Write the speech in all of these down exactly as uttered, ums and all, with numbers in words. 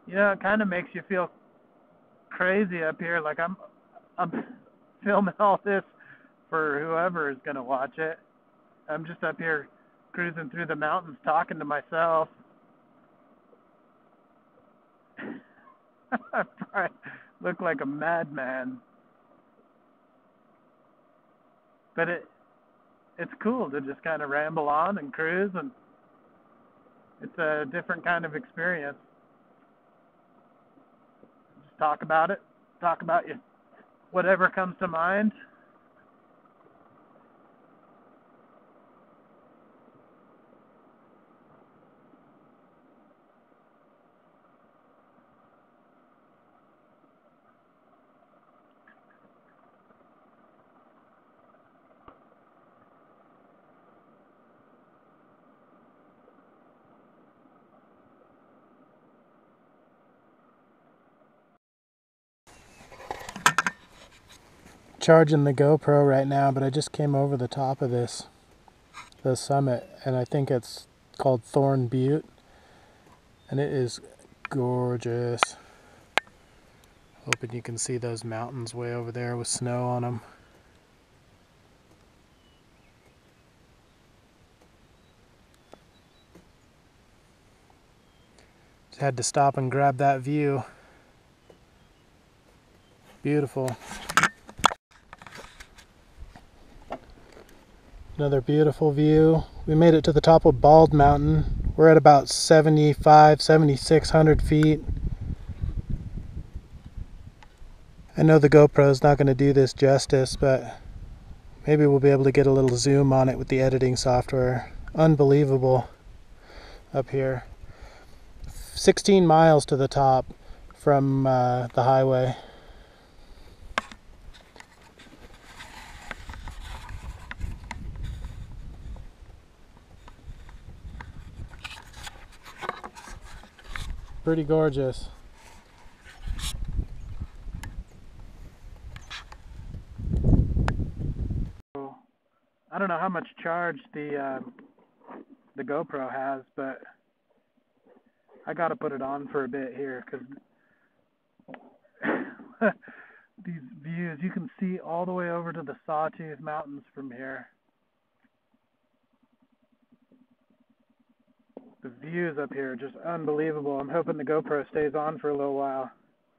You know, it kind of makes you feel crazy up here. Like I'm, I'm filming all this for whoever is gonna watch it. I'm just up here cruising through the mountains, talking to myself. I probably look like a madman, but it it's cool to just kind of ramble on and cruise, and it's a different kind of experience. Just talk about it, talk about you, whatever comes to mind. Charging the GoPro right now, but I just came over the top of this, the summit, and I think it's called Thorn Butte, and it is gorgeous. Hoping you can see those mountains way over there with snow on them. Just had to stop and grab that view. Beautiful. Another beautiful view. We made it to the top of Bald Mountain. We're at about seventy-five, seventy-six hundred feet. I know the GoPro's not going to do this justice, but maybe we'll be able to get a little zoom on it with the editing software. Unbelievable up here. sixteen miles to the top from uh, the highway. Pretty gorgeous. I don't know how much charge the uh, the GoPro has, but I gotta put it on for a bit here because these views, you can see all the way over to the Sawtooth Mountains from here. The views up here are just unbelievable. I'm hoping the GoPro stays on for a little while.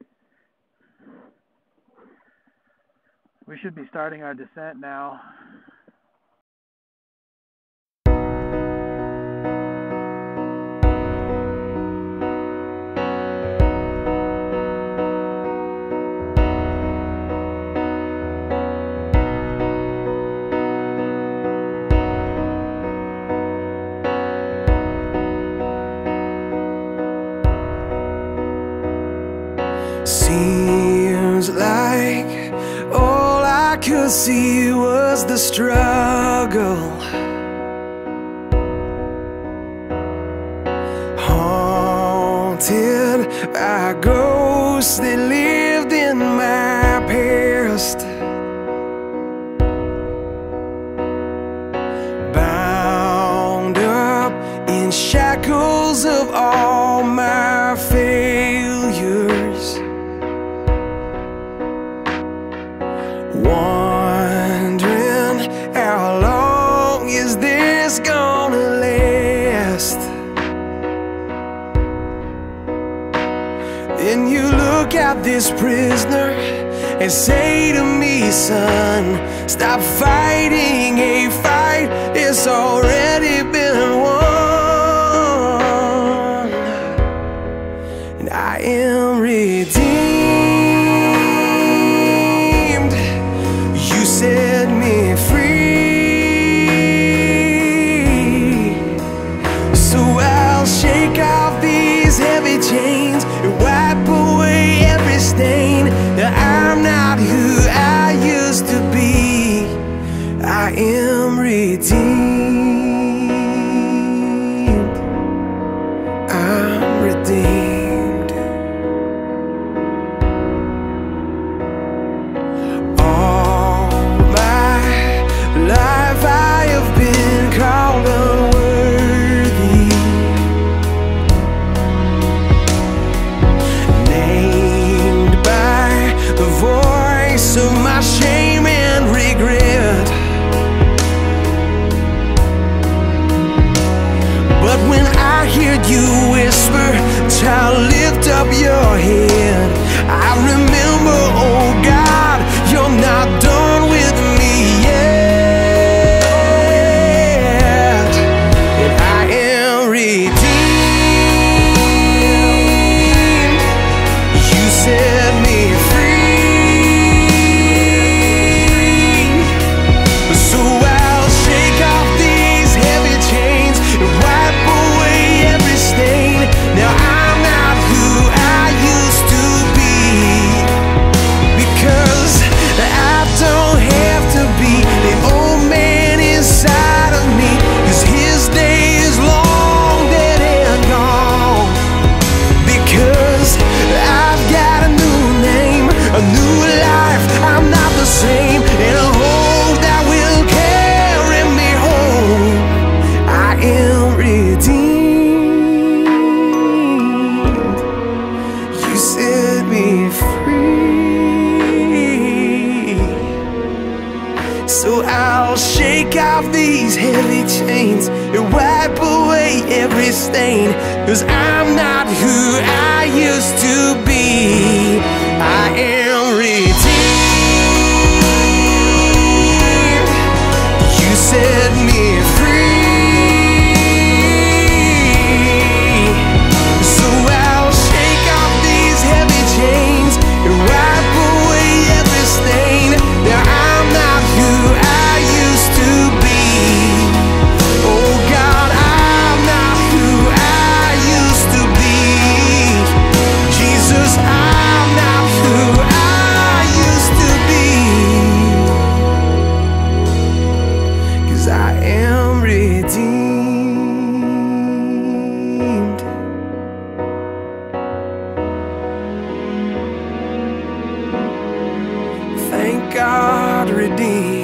We should be starting our descent now. Seems like all I could see was the struggle, haunted by ghosts that lived in my past, bound up in shackles of all my failures, wondering how long is this gonna last. Then you look at this prisoner and say to me, son, stop fighting a fight that's already been won. And I am redeemed. Set me free, so I'll shake off these heavy chains and wipe away every stain. That I'm not who I used to be. I am redeemed. I'm redeemed. stain, 'cause I'm not who I used to be. I am redeemed. You set me free. So I'll shake off these heavy chains and wipe away every stain. Now I'm not who I used to be. Oh God, I'm not who I used to be. Jesus, I'm not who I used to be. 'Cause I am redeemed. Thank God, redeemed.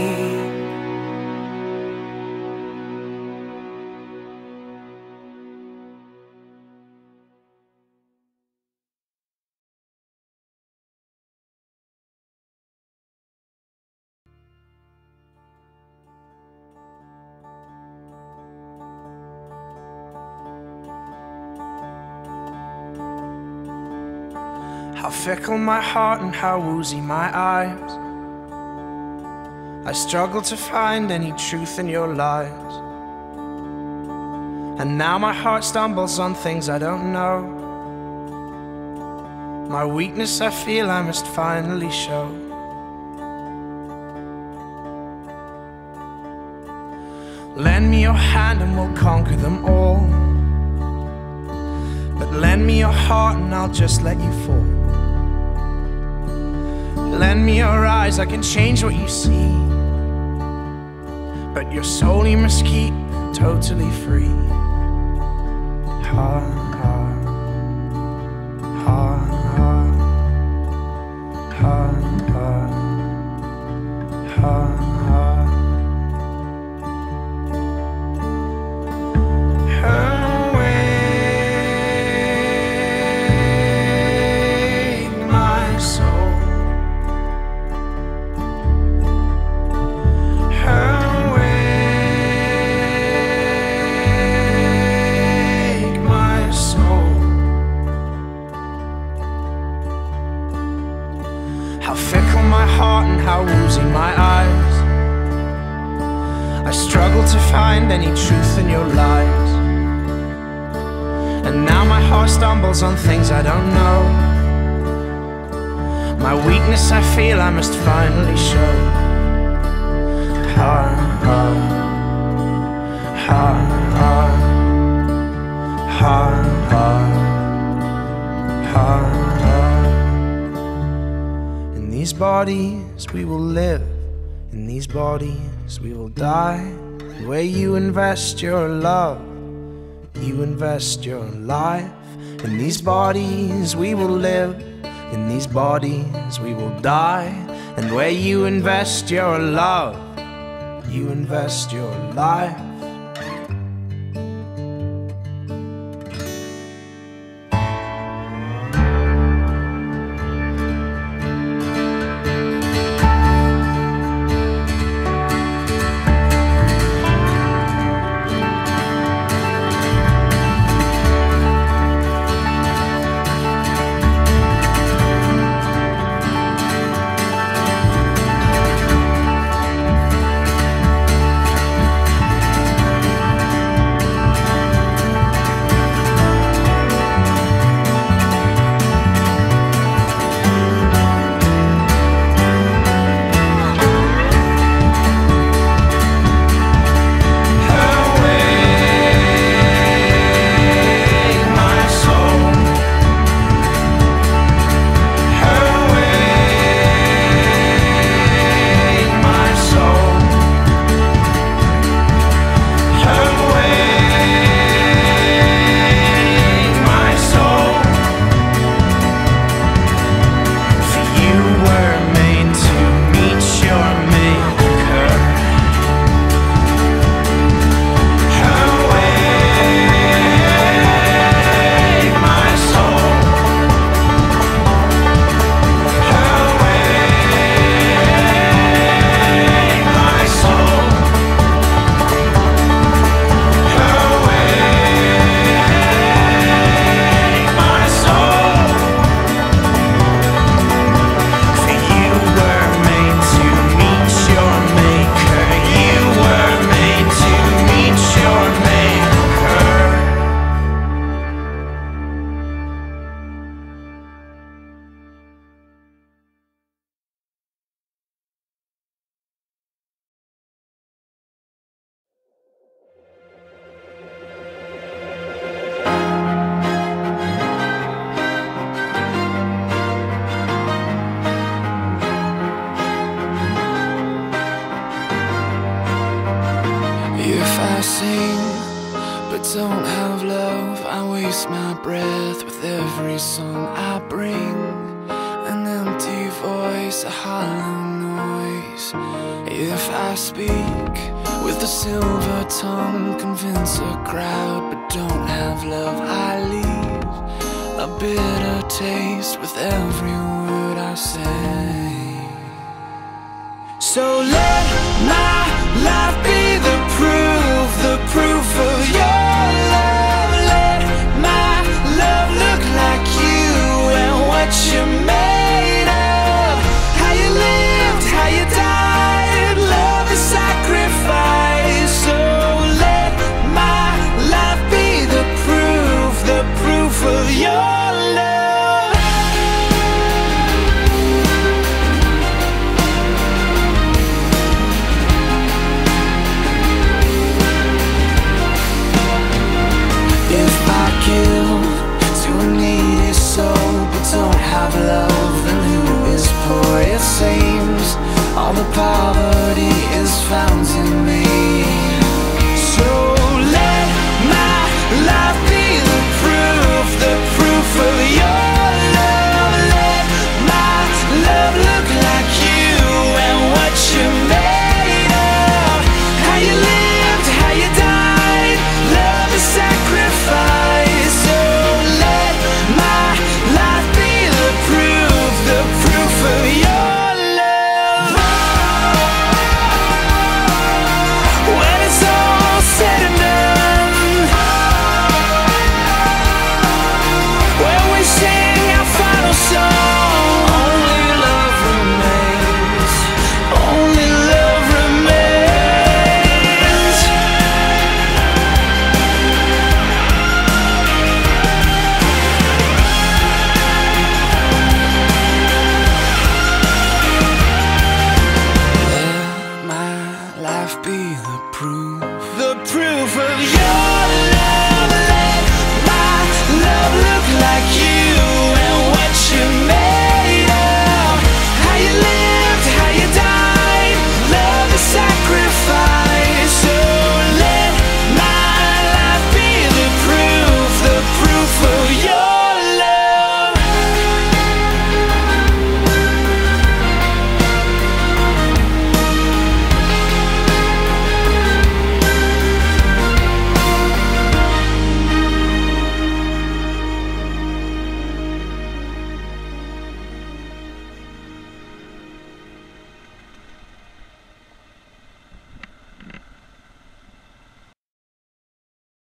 How fickle my heart and how woozy my eyes. I struggle to find any truth in your lies. And now my heart stumbles on things I don't know. My weakness I feel I must finally show. Lend me your hand and we'll conquer them all. But lend me your heart and I'll just let you fall. Lend me your eyes, I can change what you see. But your soul you must keep totally free. Ha, ha, ha, ha, ha, ha, ha, ha. Awake my soul. How fickle my heart and how woozy my eyes. I struggle to find any truth in your lies. And now my heart stumbles on things I don't know. My weakness I feel I must finally show. Ha, ha, ha, ha, ha, ha, ha, ha. In these bodies we will live, in these bodies we will die. Where you invest your love, you invest your life. In these bodies we will live, in these bodies we will die. And where you invest your love, you invest your life. breath with every song I bring. An empty voice, a hollow noise. If I speak with a silver tongue, convince a crowd but don't have love, I leave a bitter taste with every word I say. So let my life be